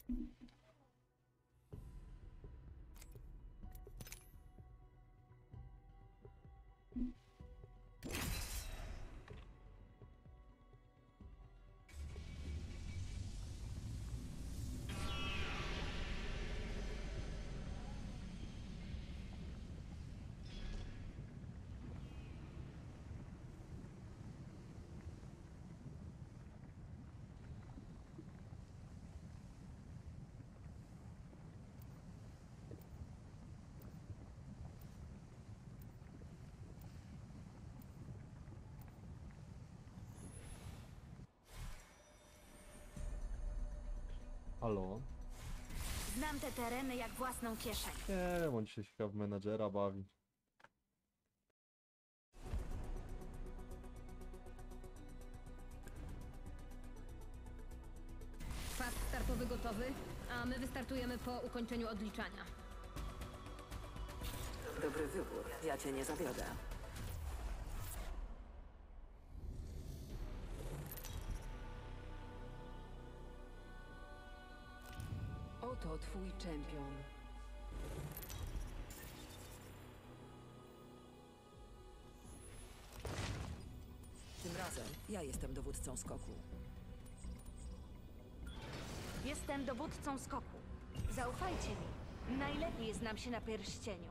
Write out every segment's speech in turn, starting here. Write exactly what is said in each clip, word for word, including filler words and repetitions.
Halo? Znam te tereny jak własną kieszeń. Nie wiem, on się chyba w menadżera bawi. Pas startowy gotowy, a my wystartujemy po ukończeniu odliczania. Dobry wybór. Ja cię nie zawiodę. Oto twój czempion. Tym razem ja jestem dowódcą skoku. Jestem dowódcą skoku. Zaufajcie mi. Najlepiej znam się na pierścieniu.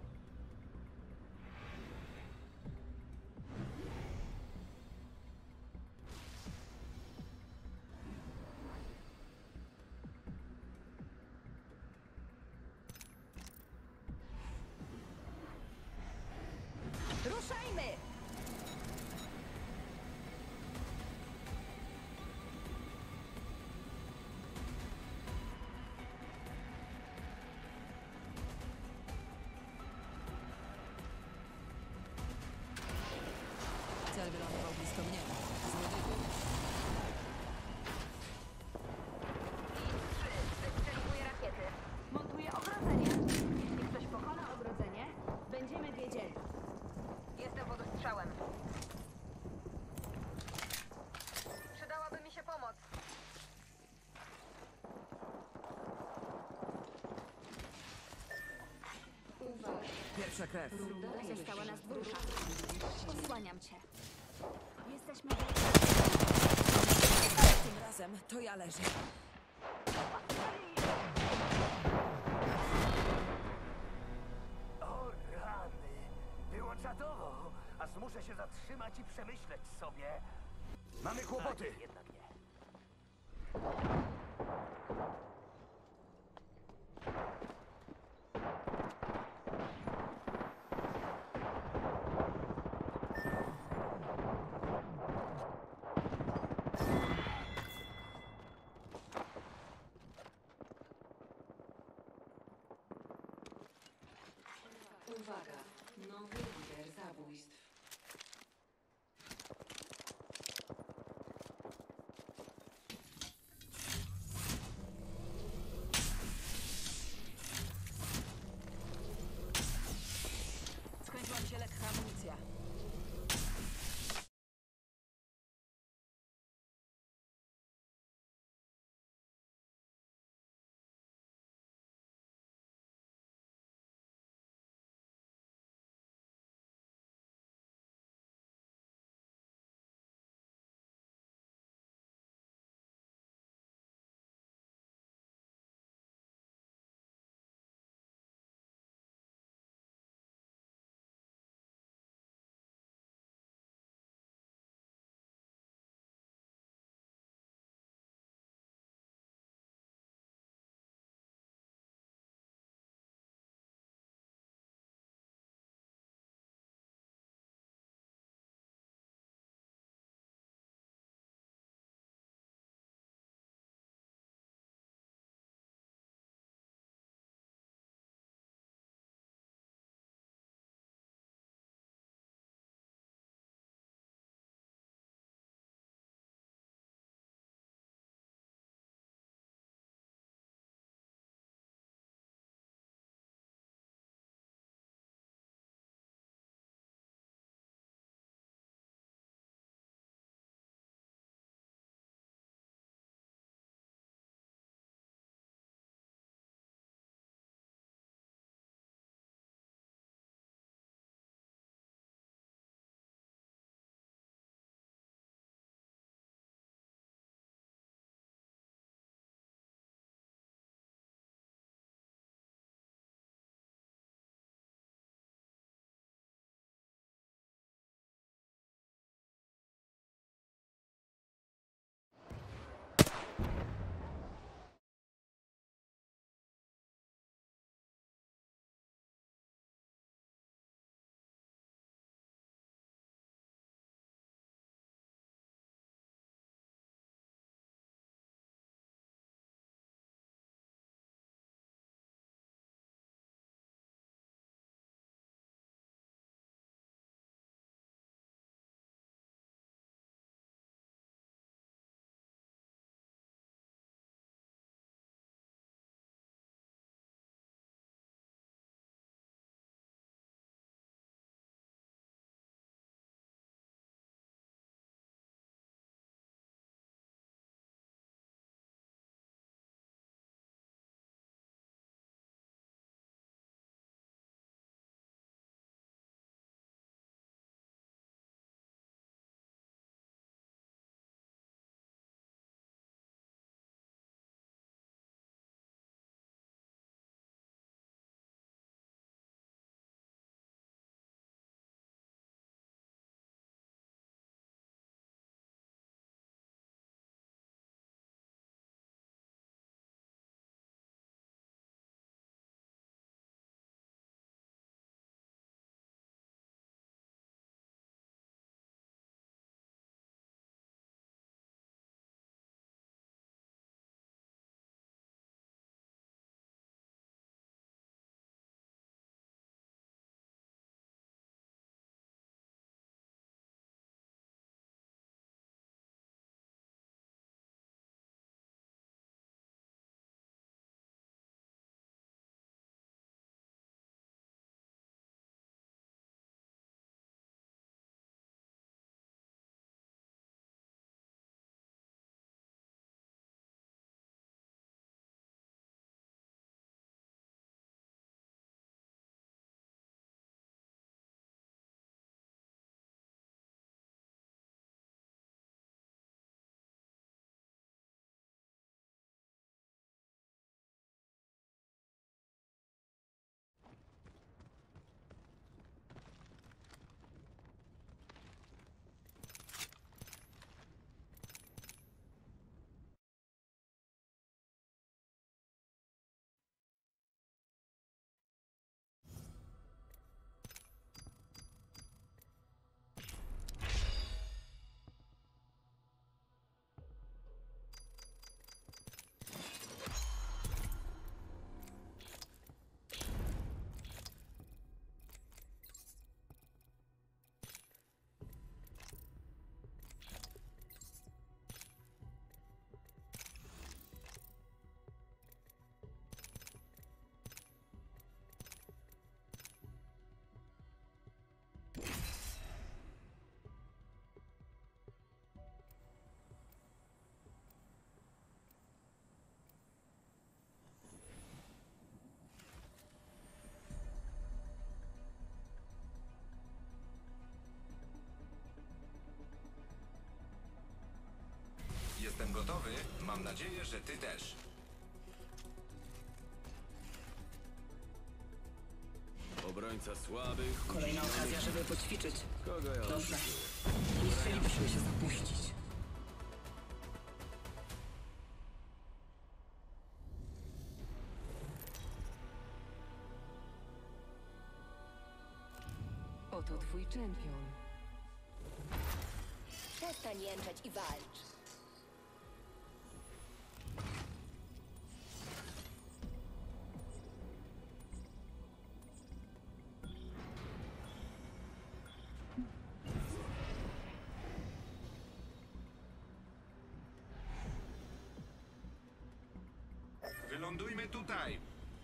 Ruszajmy! Cel wylądował blisko mnie. Zły wybór. Wystrzeliwuję rakiety. Montuję ogrodzenie. Jeśli ktoś pokona ogrodzenie, będziemy wiedzieli. Jestem pod ostrzałem. Przydałaby mi się pomoc. Pierwsza krew. Została nas dwóch. Osłaniam cię. Jesteśmy... Tym razem to ja leżę. O rany! Było czadowo, aż muszę się zatrzymać i przemyśleć sobie. Mamy kłopoty! Jednak nie. Uwaga, nowy lider zabójstw. Skończyła mi się lekka amunicja. gotowy, mam nadzieję, że ty też. Obrońca słabych. Kolejna okazja, żeby poćwiczyć. Kogo ja Dobrze. oszukuję? Nie chcielibyśmy się zapuścić. Oto twój czempion. Przestań jęczeć i walcz. Wylądujmy tutaj.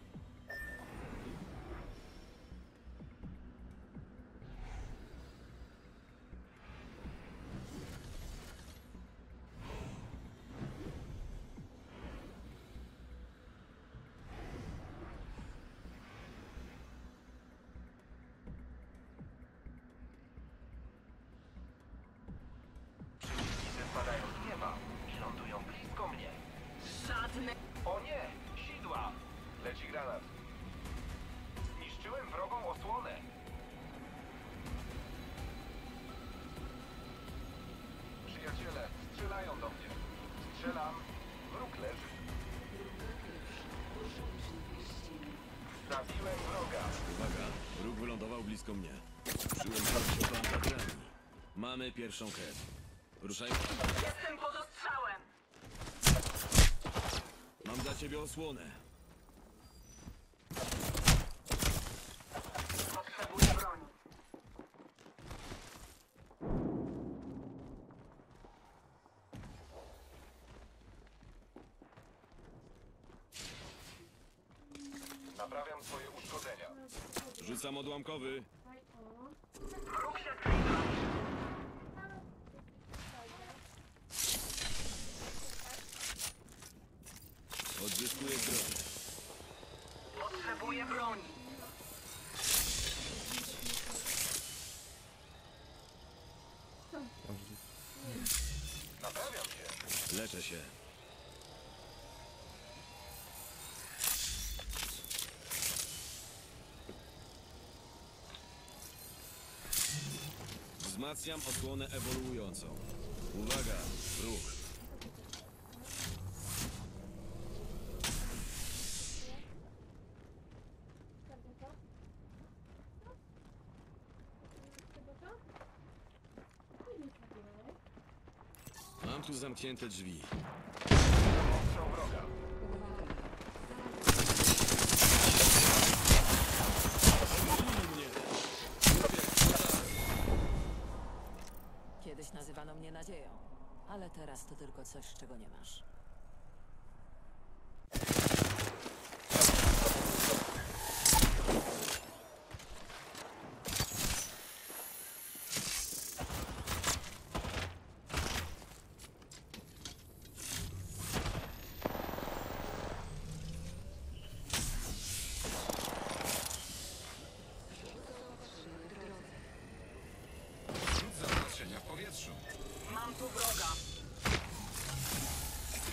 Przeciwnicy spadają z nieba i lądują blisko mnie. Żadne... O nie! Sidła! Leci granat. Zniszczyłem wrogą osłonę. Przyjaciele, strzelają do mnie. Strzelam. Wróg leży. Zabiłem wroga. Uwaga, róg wylądował blisko mnie. Przyłączyłem się pantagrami. Mamy pierwszą krew. Ruszajmy. Jestem pod ostrzałem! Mam dla ciebie osłonę. Potrzebuję broni. Naprawiam swoje uszkodzenia. Rzucam odłamkowy. Wróg się zbliża. Odzyskuję broń. Potrzebuję broni. Naprawiam się. Leczę się. Wzmacniam osłonę ewoluującą. Uwaga, wróg. Mam tu zamknięte drzwi. Ostrzał wroga. Mnie. Kiedyś nazywano mnie nadzieją, ale teraz to tylko coś, czego nie masz. Rzut zaopatrzenia w powietrzu. Mam tu wroga.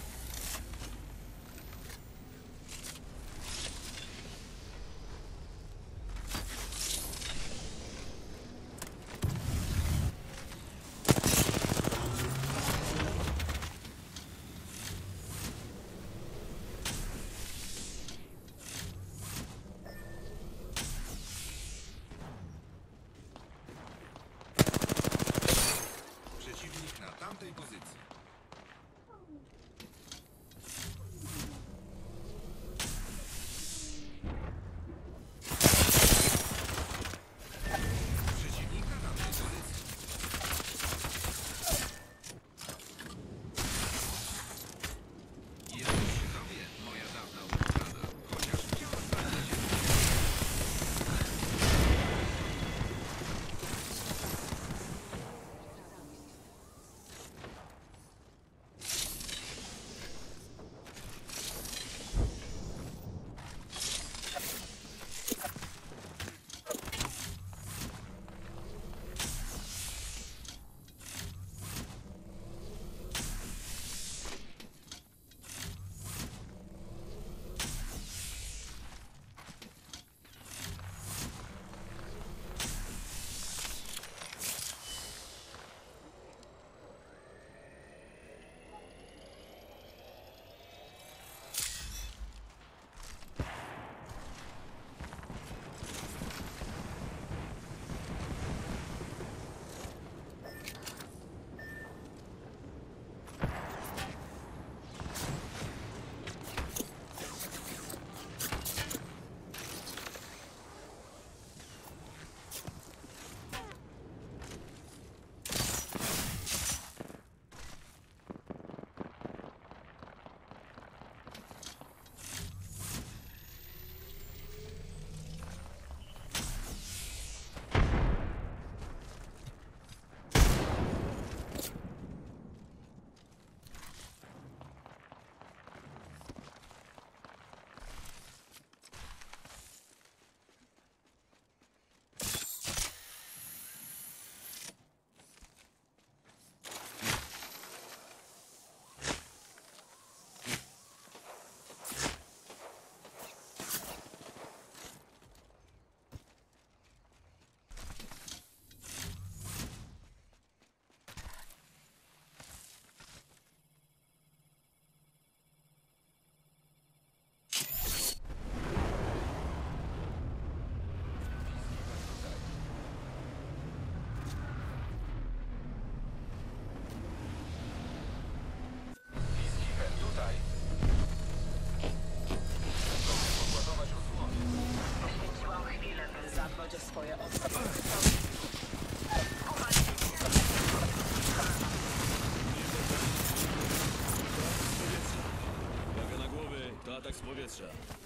atak z powietrza.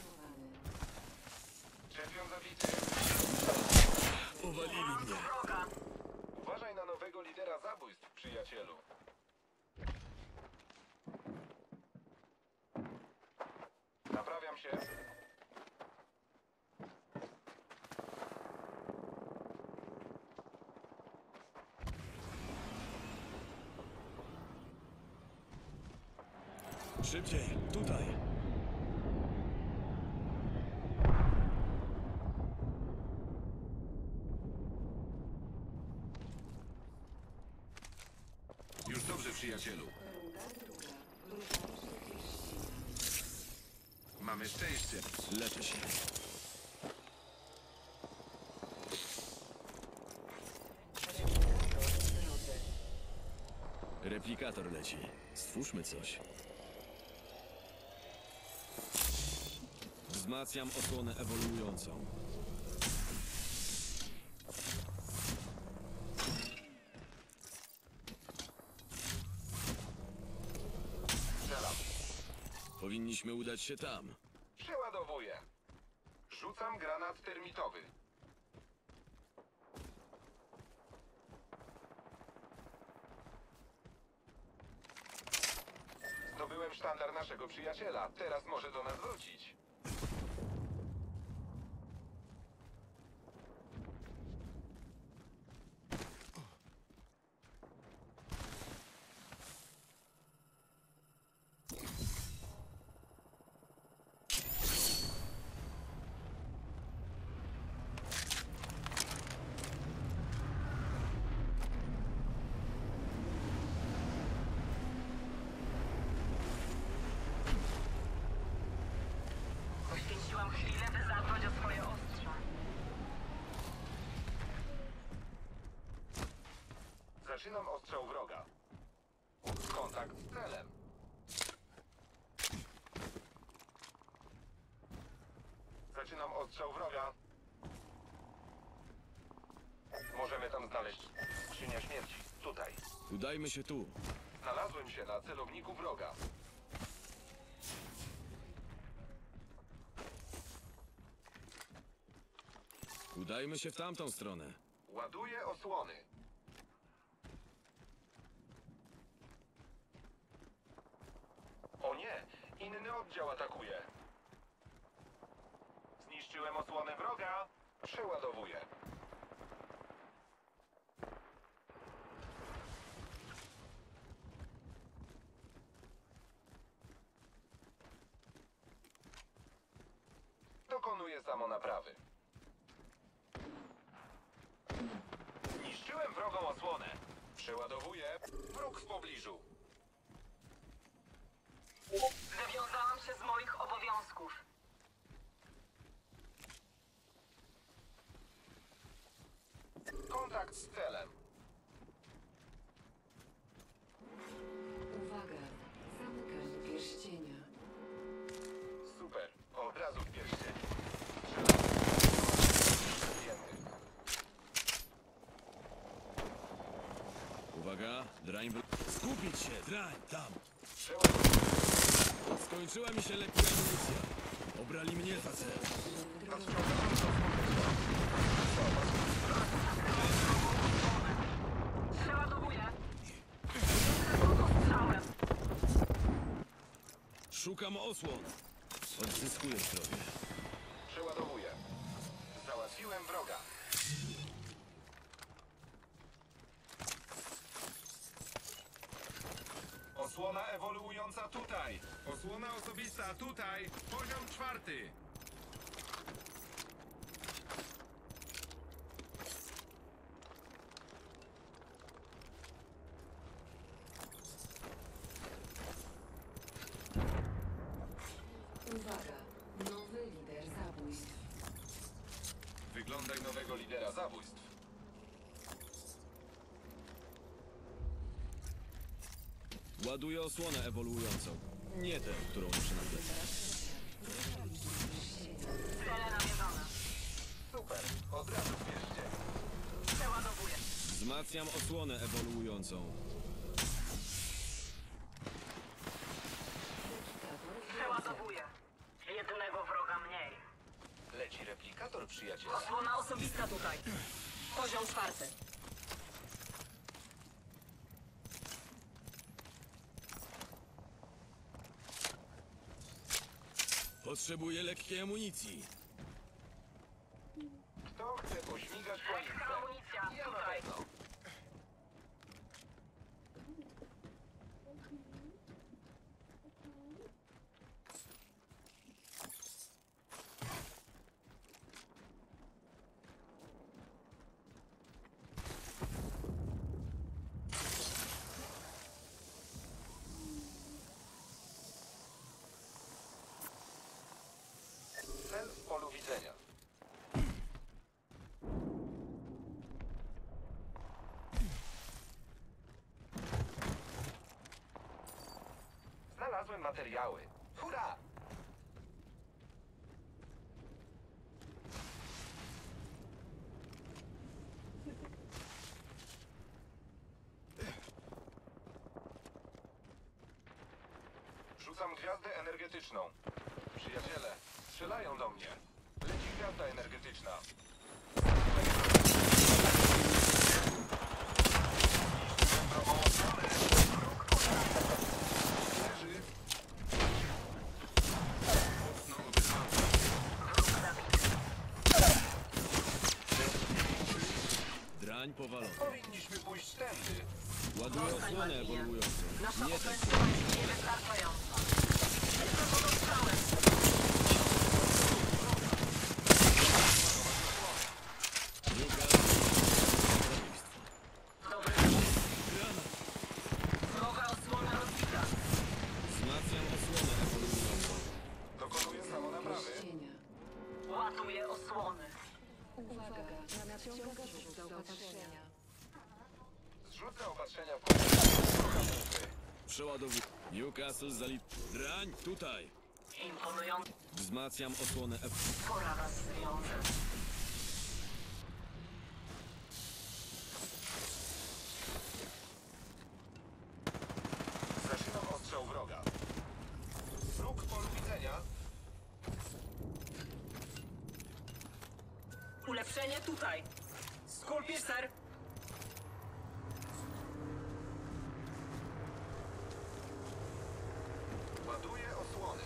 Czempion zabity. Powalili mnie. Uważaj na nowego lidera zabójstw, przyjacielu. Naprawiam się. Szybciej, tutaj. Już dobrze, przyjacielu. Mamy szczęście. Leczę się. Replikator leci. Stwórzmy coś. Wzmacniam osłonę ewoluującą. Strzelam. Powinniśmy udać się tam. Przeładowuję. Rzucam granat termitowy. Zdobyłem sztandar naszego przyjaciela. Teraz może do nas wrócić. Poświęciłam chwilę, by zadbać o swoje ostrza. Zaczynam ostrzał wroga. Kontakt z celem. Zaczynam ostrzał wroga. Możemy tam znaleźć skrzynię śmierci. Tutaj. Udajmy się tu. Znalazłem się na celowniku wroga. Udajmy się w tamtą stronę. Ładuję osłony. O nie! Inny oddział atakuje. Zniszczyłem osłonę wroga. Przeładowuję. Dokonuję samonaprawy. Zniszczyłem wrogą osłonę. Przeładowuję. Wróg w pobliżu. Wywiązałam się z moich obowiązków. Kontakt z celem. Uwaga, zamykanie pierścienia. Super. Od razu w pierścień. Wiemy. Uwaga, drań... w- Skupić się, drań, tam. Skończyła mi się lekka amunicja. Obrali mnie za cel. Przeładowuję. Strzałem. Szukam osłon. Odzyskuję zdrowie. Przeładowuję. Załatwiłem wroga. Osłona ewoluująca tutaj. Osłona osobista tutaj. Poziom czwarty. Uwaga, nowy lider zabójstw. Wyglądaj nowego lidera zabójstw. Ładuję osłonę ewoluującą. Nie tę, którą muszę nagrać. Cele namierzone. Super. Od razu w pierścień. Przeładowuję. Wzmacniam osłonę ewoluującą. Przeładowuję. Wzór przyjaciela. Osłona osobista tutaj. Poziom czwarty. Potrzebuję lekkiej amunicji. Kto chce pośmigać po lince? Amunicja, Ja na tutaj. pewno. Cel w polu widzenia. Znalazłem materiały. Hurra! Rzucam gwiazdę energetyczną. Przyjaciele, strzelają do mnie. Leci gwiazda energetyczna. Leży. Drań powalona. Powinniśmy pójść tędy. Ładuję osłonę ewoluującą. Nasza Nie tak. ofensywa jest niewystarczająca. Jestem pod ostrzałem. Druga. Dobry. Wroga osłona rozbita. Wzmacniam osłonę ewoluującą. Dokonuję samonaprawy. Pierścienia. Ładuję osłony. Uwaga, nadciąga rzut zaopatrzenia. Zrzut zaopatrzenia w końcu. Przeładowuję. Newcastle zali... Drań, tutaj. Imponująca. Wzmacniam osłonę ewoluującą. Pora was związać. Zaczynam ostrzał wroga. Wróg w polu widzenia. Ulepszenie tutaj. Skulpie, ser. Ładuję osłony.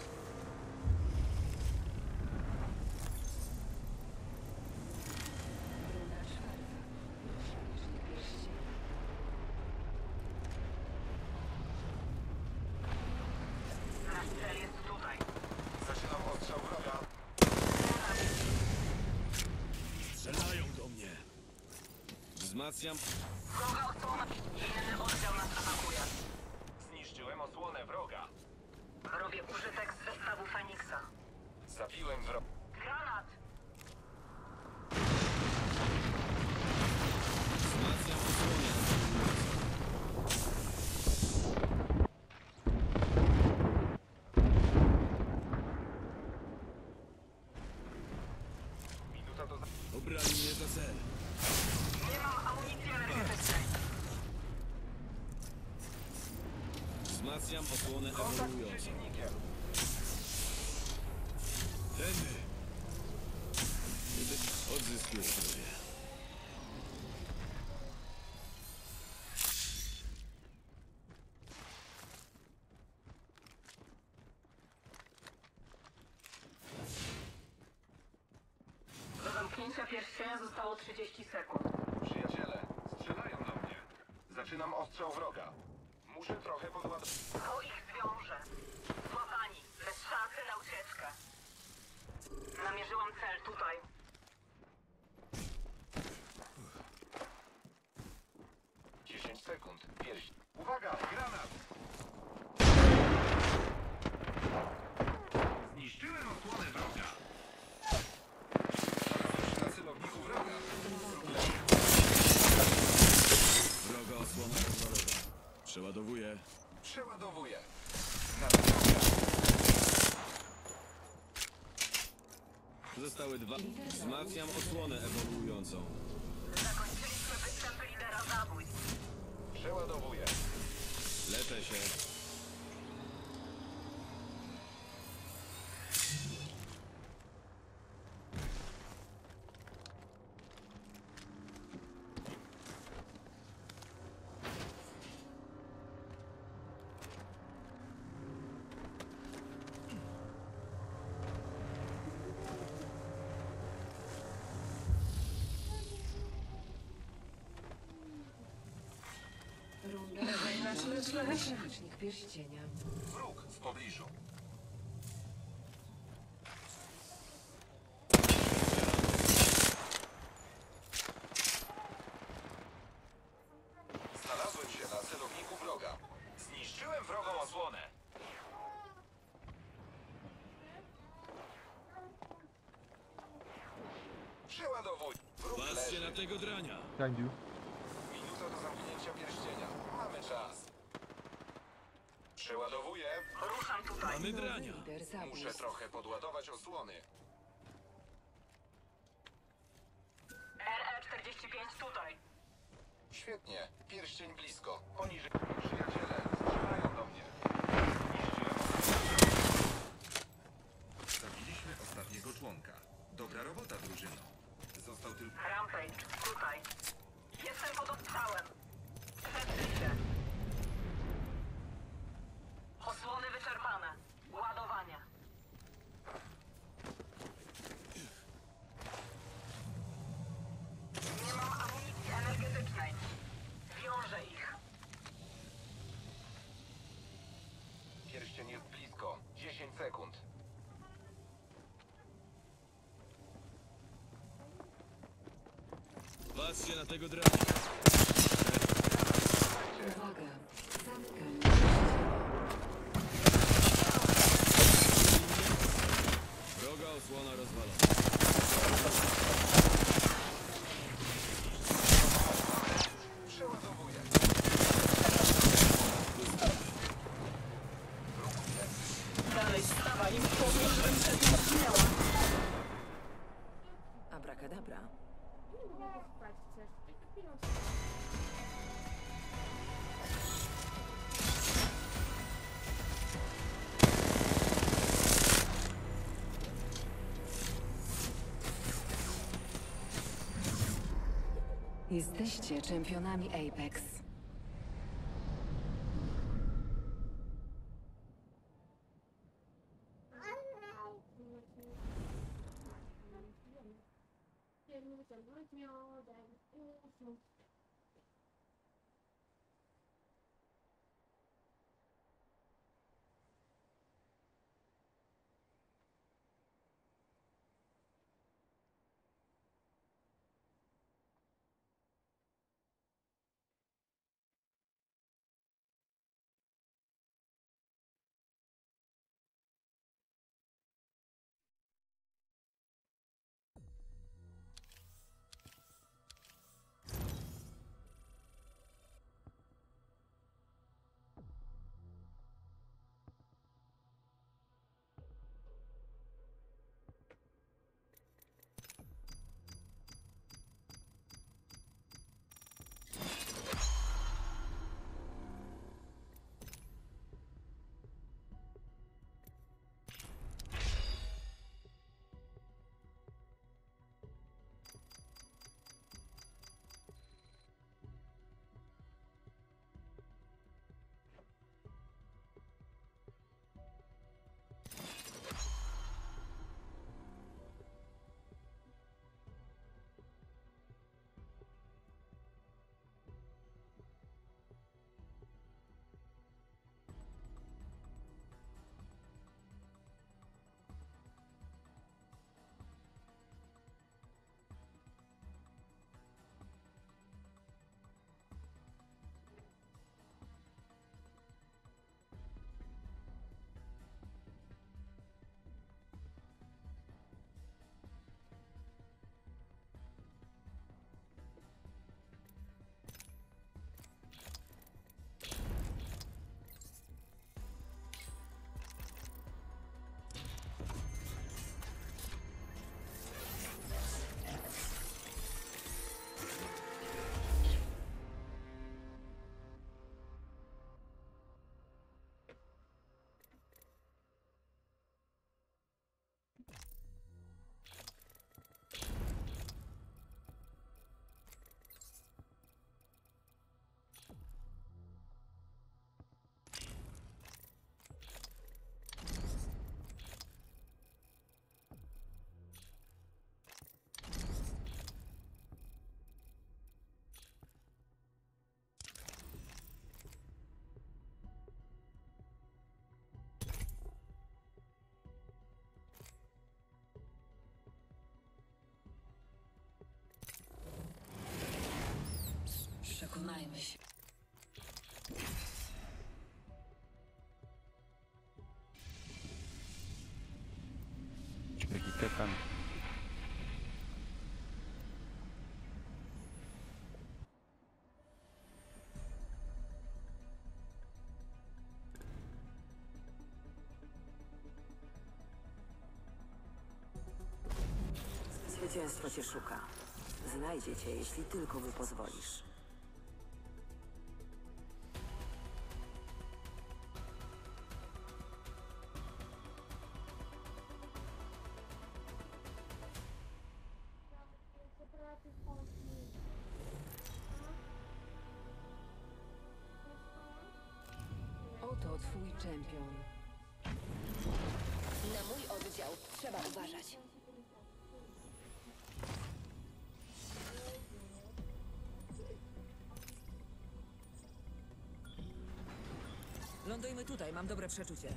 Runda czwarta. Przymierzenie pierścienia. Nasz cel jest tutaj. Zaczynam ostrzał wroga. Strzelają do mnie. Wzmacniam... Wroga osłona. Inny oddział nas atakuje. Zniszczyłem osłonę wroga. Robię użytek z zestawu Feniksa. Zabiłem wroga. Granat! Wzmacniam osłonę ewoluującą. Minuta do... za- Obrali mnie za cel. Nie mam amunicji energetycznej. Wzmacniam osłonę Kontakt z ewoluującą. przeciwnikiem. Tędy. Odzyskuję zdrowie. Do zamknięcia pierścienia zostało trzydzieści sekund. Przyjaciele, strzelają do mnie. Zaczynam ostrzał wroga. Muszę trochę podładować. To ich zwiąże. Złapani, bez szansy na ucieczkę. Namierzyłam cel tutaj. dziesięć sekund. Pierś. Uwaga, granat! Zniszczyłem osłonę wroga. Na celowniku wroga. Wroga osłona rozwalona. Przeładowuję. Przeładowuję. Nadciąga. Zostały dwa. Wzmacniam osłonę ewoluującą. Zakończyliśmy występy lidera zabójstw. Przeładowuję. Leczę się. Przemyślnik pierścienia. Wróg w pobliżu. Znalazłem się na celowniku wroga. Zniszczyłem wrogą osłonę. Przeładowuj. Wróg Patrzcie leży. na tego drania. Behind you. Minuta do zamknięcia pierścienia. Mamy czas. Przeładowuję. Ruszam tutaj. Mamy Nowy drania. lider Muszę zabójstw. trochę podładować osłony. R E czterdzieści pięć tutaj. Świetnie. Pierścień blisko. Poniżej. Przyjaciele, strzelają do mnie. Zabiliśmy ostatniego członka. Dobra robota, drużyno. Został tylko... Rampage, tutaj. Jestem pod ostrzałem. Przetrzyj się. Osłony wyczerpane. Ładowanie. Nie mam amunicji energetycznej. Wiążę ich. Pierścień jest blisko. dziesięć sekund. Patrzcie na tego drania. Uwaga. Zamykam pierścienia. Wroga osłona rozwalona. Przeładowuję. Dalej stawaj i powiedz, żebym przed nim zginęła. Abracadabra. Jesteście czempionami Apex. typem. Zwycięstwo cię szuka. Znajdzie cię, jeśli tylko mu pozwolisz. Oto twój czempion. Na mój oddział trzeba uważać. Lądujmy tutaj, mam dobre przeczucie.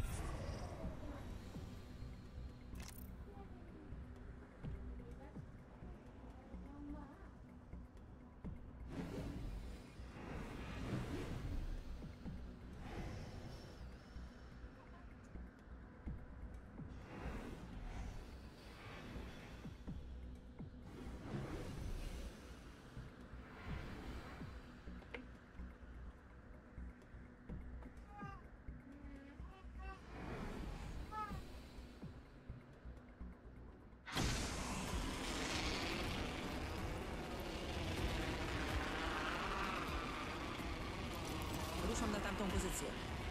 Ruszam na tamtą pozycję.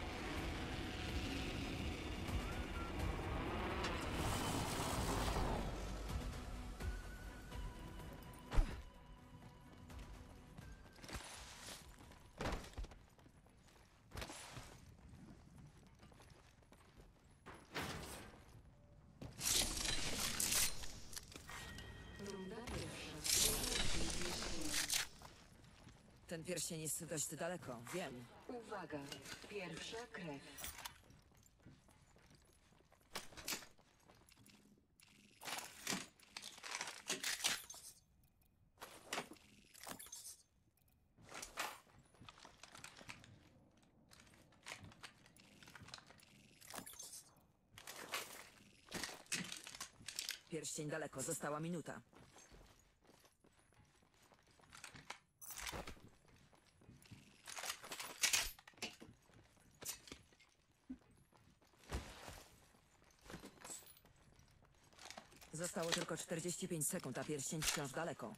Runda pierwsza. Pierścienia. Ten pierścień jest dość daleko, wiem. Uwaga, pierwsza krew. Pierścień daleko, została minuta. Zostało tylko czterdzieści pięć sekund, a pierścień wciąż daleko.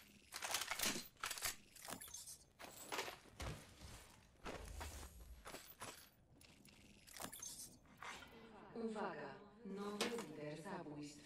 Uwaga, nowy lider zabójstw.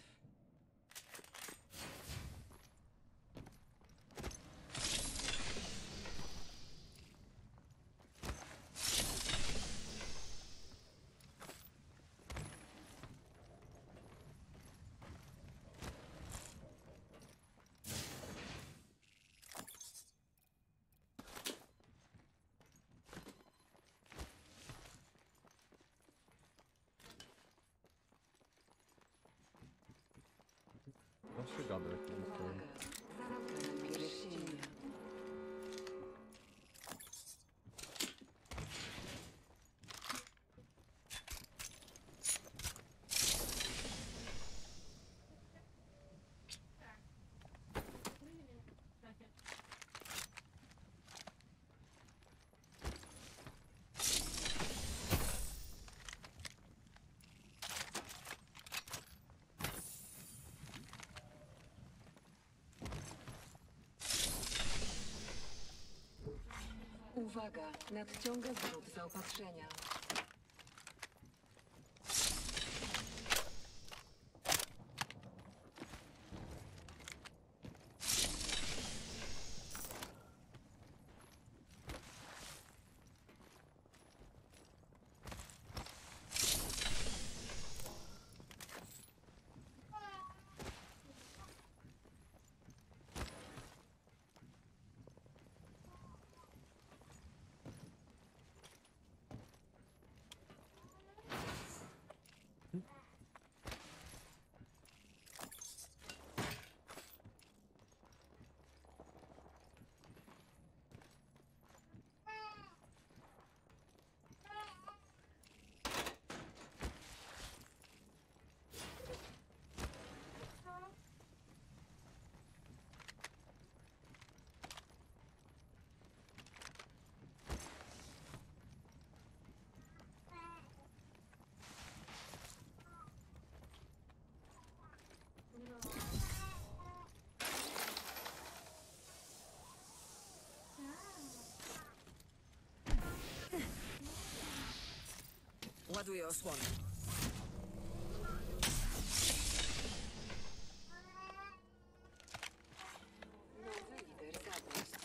No się gada jak to Uwaga, zamknę pierścienia. Uwaga, nadciąga zrzut zaopatrzenia. Ładuję osłonę. Nowy lider zabójstw.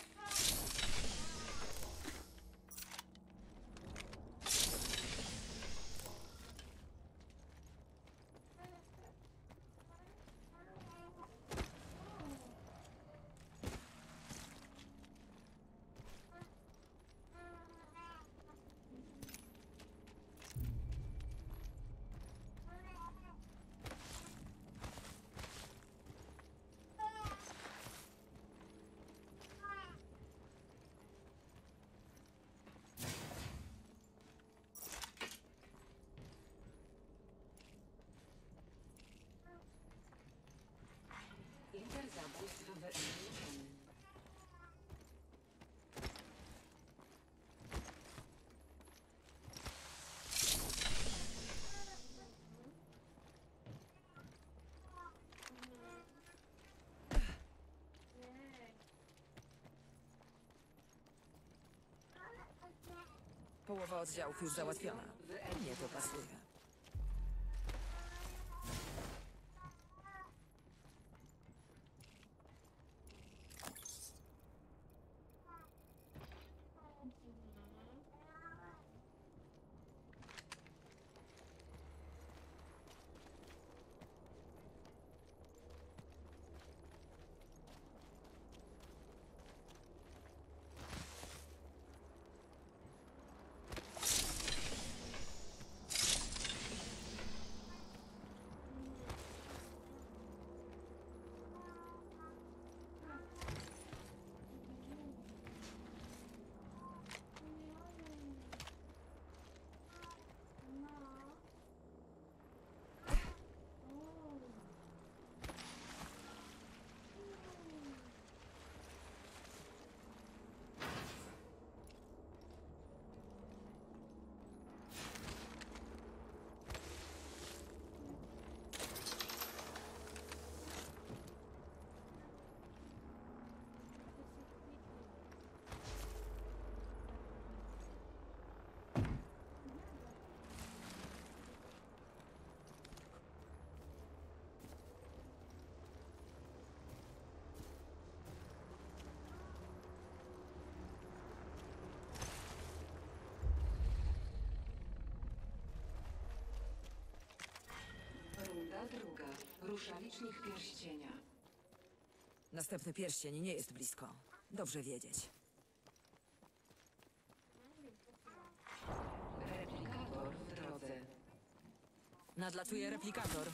Lider zabójstw wyeliminowany. Połowa oddziałów już załatwiona. Nie to pasuje. Runda druga. Rusza licznik pierścienia. Następny pierścień nie jest blisko. Dobrze wiedzieć. Replikator w drodze. Nadlatuje replikator.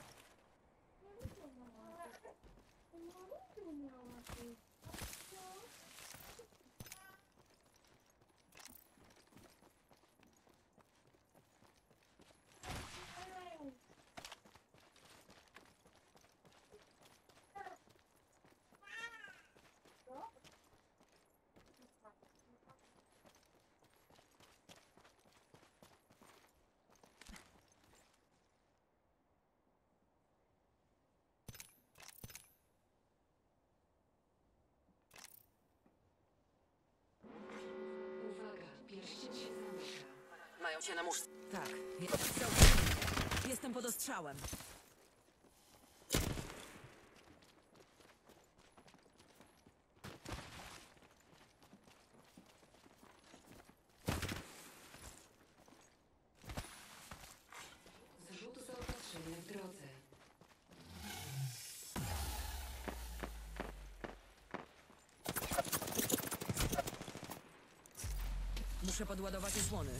No, no, no, no, no. Trzymają cię na muszce. Tak, jest całkiem. Jestem pod ostrzałem. Zrzut zaopatrzenia w drodze. Muszę podładować osłony.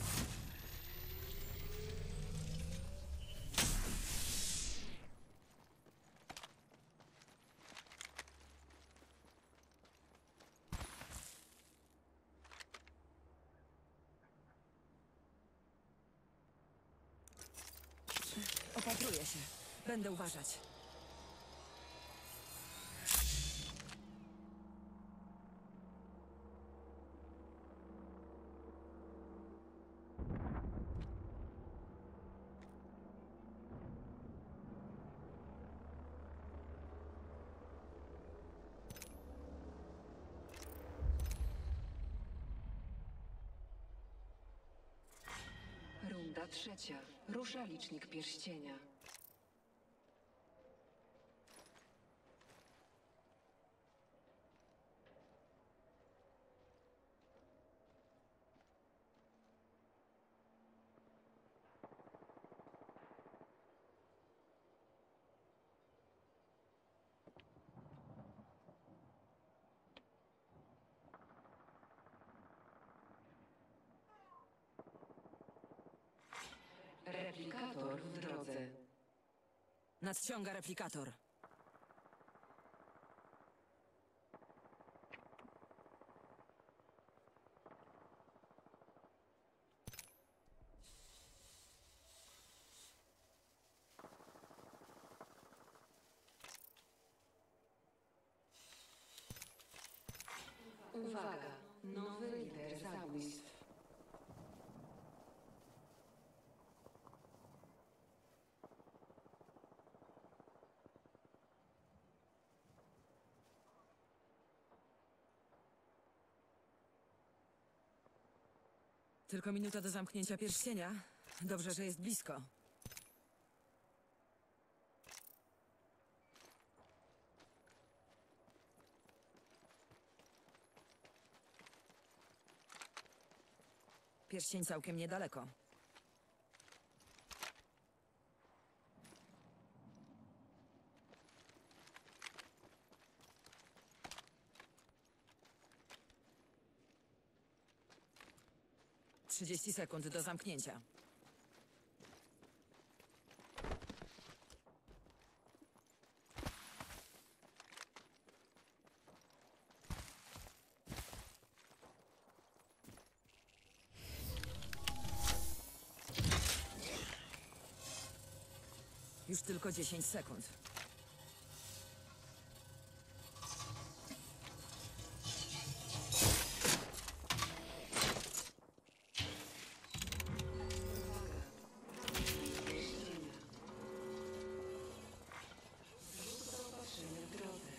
Opatruję się. Będę uważać. Runda trzecia. Rusza licznik pierścienia. Replikator w drodze. Nadciąga replikator. Uwaga! Nowy lider zabójstw. Tylko minuta do zamknięcia pierścienia. Dobrze, że jest blisko. Pierścień całkiem niedaleko. Trzydzieści sekund do zamknięcia. Już tylko dziesięć sekund. Zaopatrzenie w drodze.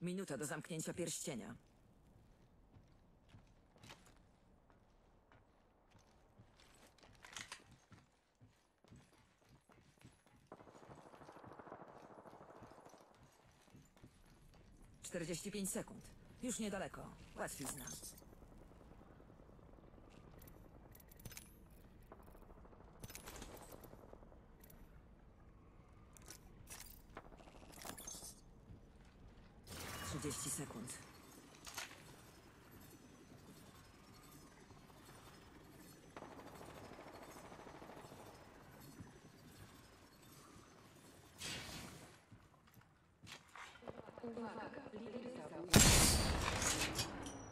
Minuta do zamknięcia pierścienia. czterdzieści pięć sekund. Już niedaleko. Łatwizna. trzydzieści sekund. Uwaga, lider zabójstwa.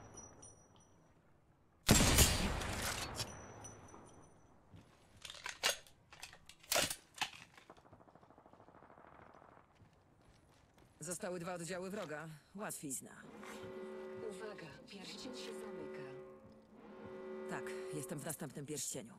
Zostały dwa oddziały wroga. Łatwizna. Uwaga, pierścień się zamyka. Tak, jestem w następnym pierścieniu.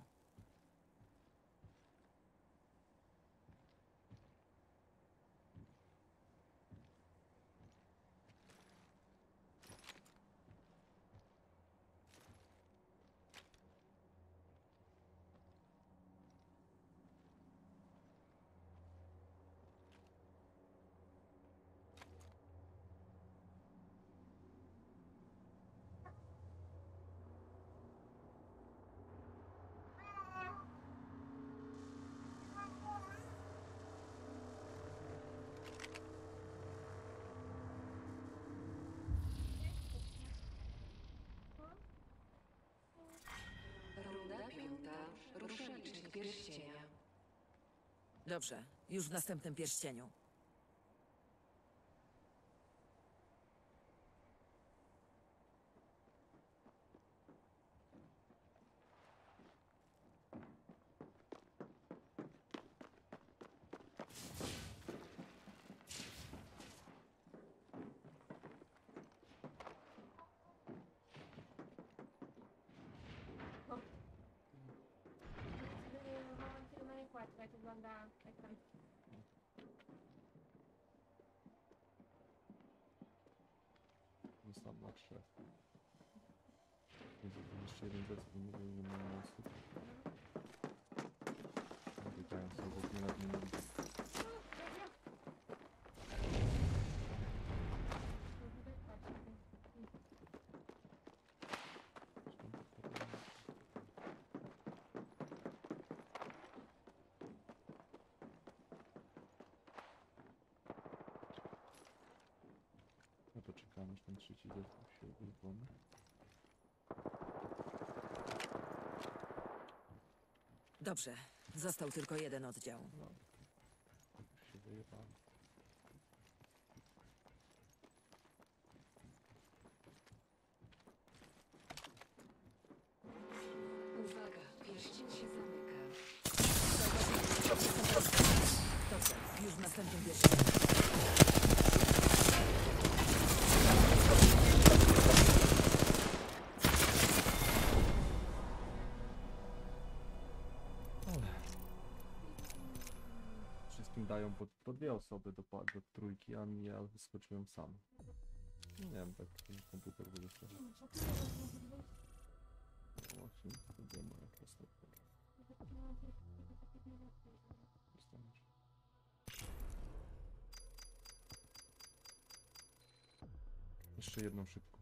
Runda piąta. Rusza licznik pierścienia. Dobrze, już w następnym pierścieniu. Jak wygląda ekran. Został na trzech. Jest jeszcze jeden zespół, nie wiem, ile mają osób. Wydają sobie w ogóle nad nimi. No to czekamy, aż ten trzeci zespół się uruchomi. Dobrze, został tylko jeden oddział. No, już się wyjebali. Uwaga, pierścień się zamyka. Dobrze, już w następnym pierścieniu. Wszystkim dają po, po dwie osoby do, pa- do trójki, a mi ja wyskoczyłem sam. Nie wiem, tak ten komputer wyszedł. No właśnie, to była moja postać. Dostaniesz. Jeszcze jedną szybko.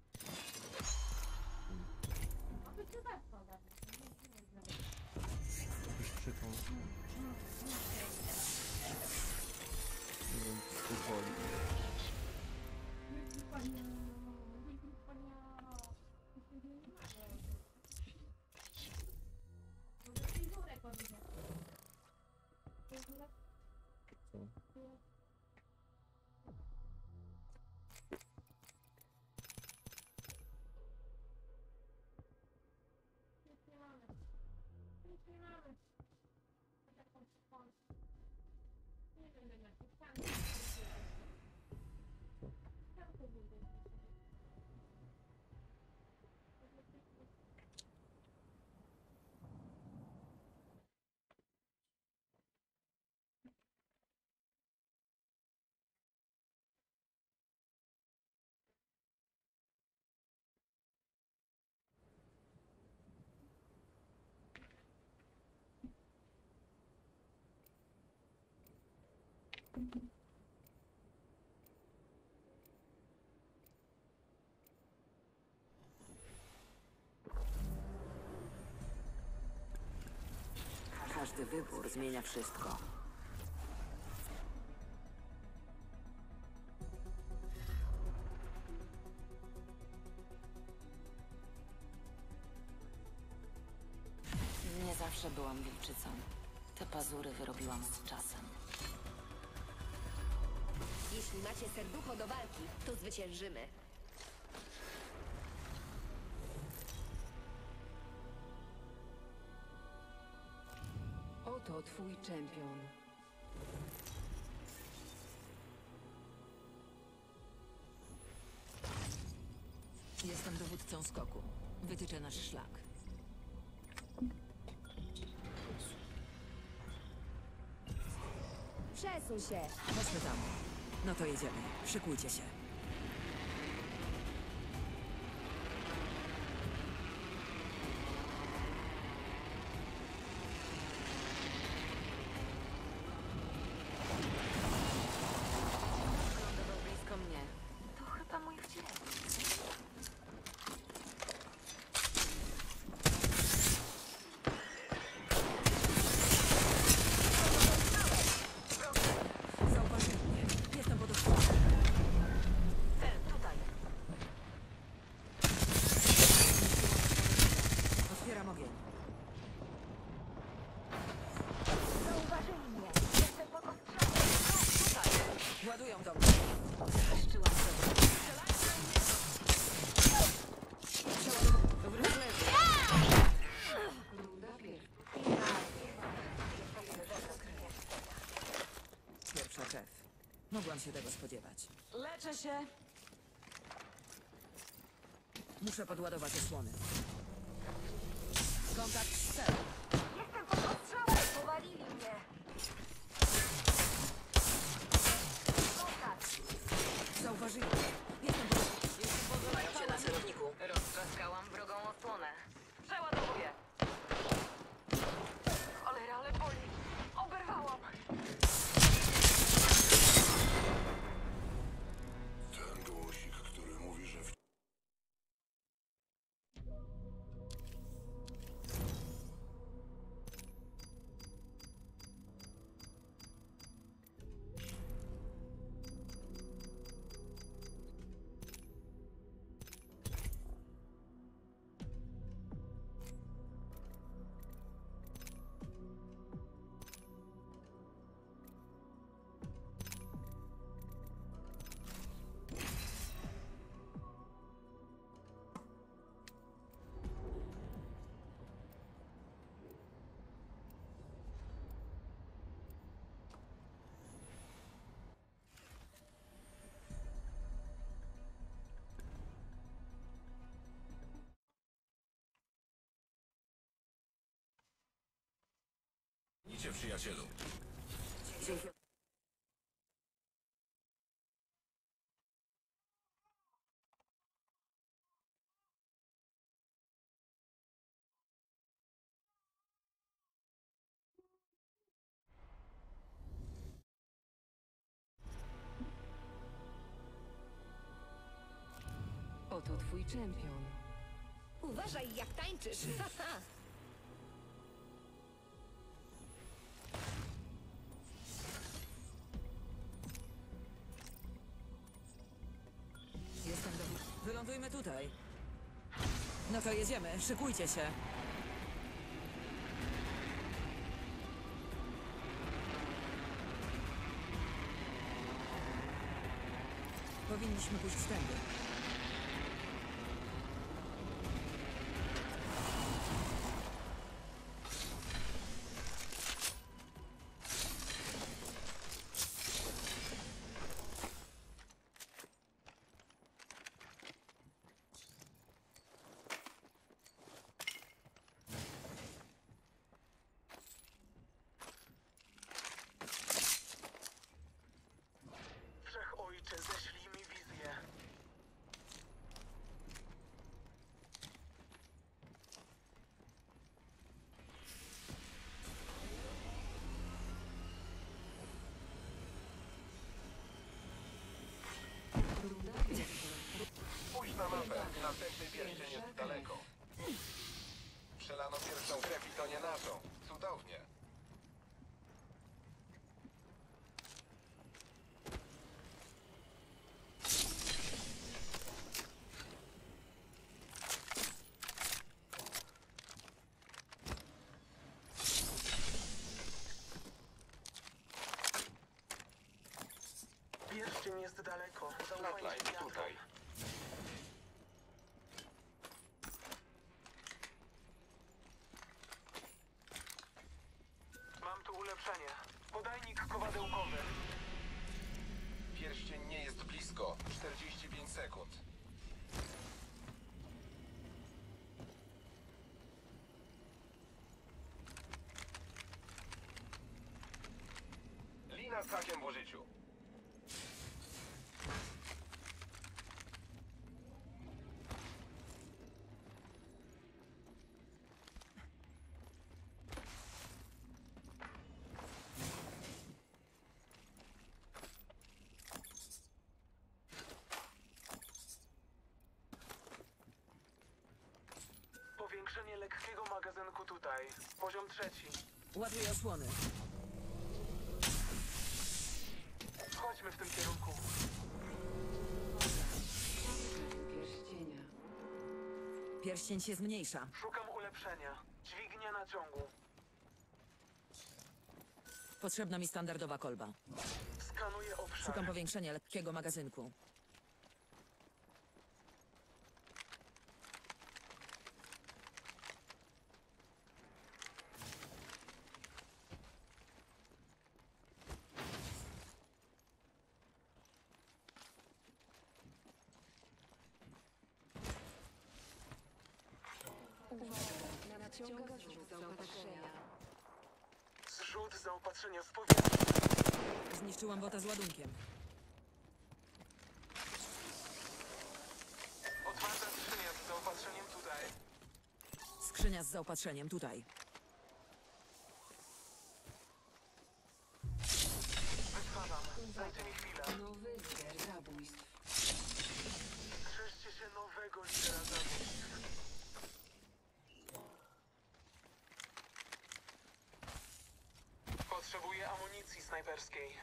Już krzyczą. Nie wiem, co pozwoli. Co? Każdy wybór zmienia wszystko. Nie zawsze byłam wilczycą. Te pazury wyrobiłam z czasem. Jeśli macie serducho do walki, to zwyciężymy. Oto twój czempion. Jestem dowódcą skoku. Wytyczę nasz szlak. Przesuń się. Chodźmy tam. No to jedziemy. Szykujcie się. Lądował blisko mnie. To chyba mój wdzięk. Zauważyli mnie. Jestem pod osłoną. Cel tutaj. Otwieram ogień. Zauważyli mnie. Jestem pod ostrzałem. Ładują do mnie. Zaszczyłam sobie. Dobry lewy. Runda pierwsza. Pierwsza krew. Mogłam się tego spodziewać. Leczę się. Muszę podładować osłony. Kontakt z celem. Jestem pod ostrzałem. Powalili mnie. Kontakt. Zauważyli mnie. Jestem pod osłoną. Jeśli pozwalacie na celowniku. Roztrzaskałam wrogą osłonę. Przeładowuję. Cholera, ale boli. Oberwałam. Ten głosik, który mówi, że w... Idźcie, przyjacielu. Dzięki. Oto twój czempion. Uważaj, jak tańczysz. Haha. Jestem dowódcą. Wylądujmy tutaj. No to jedziemy. Szykujcie się. Powinniśmy pójść tędy. Wszechojcze, ześlij mi wizję. jest daleko. Flatline, tutaj. Mam tu ulepszenie. Podajnik kowadełkowy. Pierścień nie jest blisko. czterdzieści pięć sekund. Lina z hakiem w użyciu. Powiększenie lekkiego magazynku tutaj. Poziom trzeci. Ładuję osłony. Chodźmy w tym kierunku. Pierścienia. Pierścień się zmniejsza. Szukam ulepszenia. Dźwignia na ciągu. Potrzebna mi standardowa kolba. Skanuję obszar. Szukam powiększenia lekkiego magazynku. Uwaga, nadciąga zrzut zaopatrzenia. Zrzut zaopatrzenia w powietrzu. Zniszczyłam bota z ładunkiem. Otwarta skrzynia z zaopatrzeniem tutaj. Skrzynia z zaopatrzeniem tutaj. Wytwarzam. Dajcie mi chwilę. Nowy lider zabójstw. Strzeżcie się nowego lidera zabójstw. Potrzebuję amunicji snajperskiej.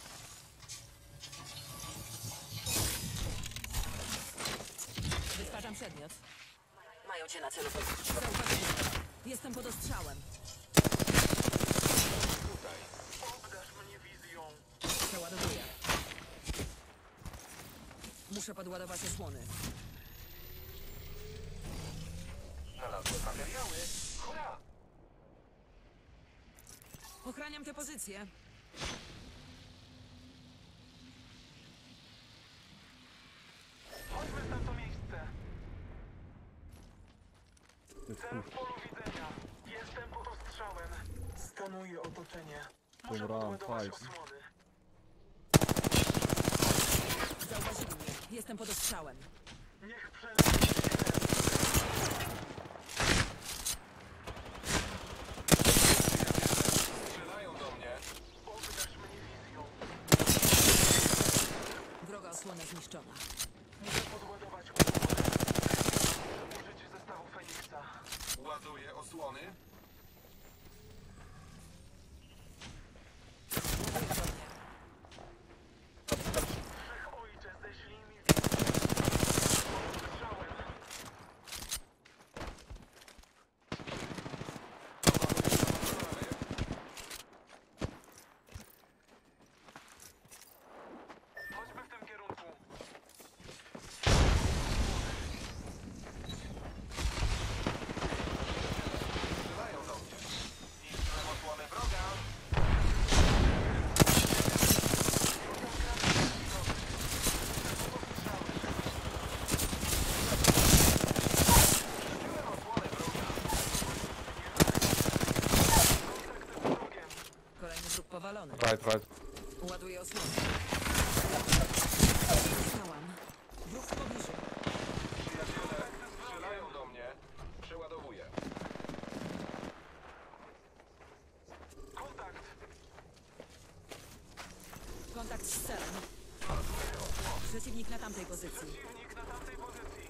Wytwarzam przedmiot. Mają cię na celu. Zauważyłem. Jestem pod ostrzałem. Tutaj. Obdarz mnie wizją. Przeładowuję. Muszę podładować osłony. Znalazłem materiały. Hurra! Ochraniam tę pozycję. Chodźmy w tamto miejsce. Ty Cel w kur... polu widzenia. Jestem pod ostrzałem. Skanuję otoczenie. Muszę Dobra, podładować fajnie. osłony. Zauważyli mnie. Jestem pod ostrzałem. Niech przeleci chwilę. Strzelają do mnie. Obdarz mnie wizją. Wroga osłona zniszczona. Muszę podładować osłonę. Użyć zestawu Feniksa. Ładuję osłony. Wszechojcze, ześlij mi wizję. Słyszałem. Chodźmy w tym kierunku. Strzelają do mnie. Niszczyłem osłonę wroga. Niszczyłem osłonę wroga. Kolejny wróg powalony. Right, right. Ładuję osłonę. Znałam. Wróg w pobliżu. Przyjaciele strzelają do mnie. Przeładowuję. Kontakt. Kontakt z celem. Przeciwnik na tamtej pozycji. Przeciwnik na tamtej pozycji.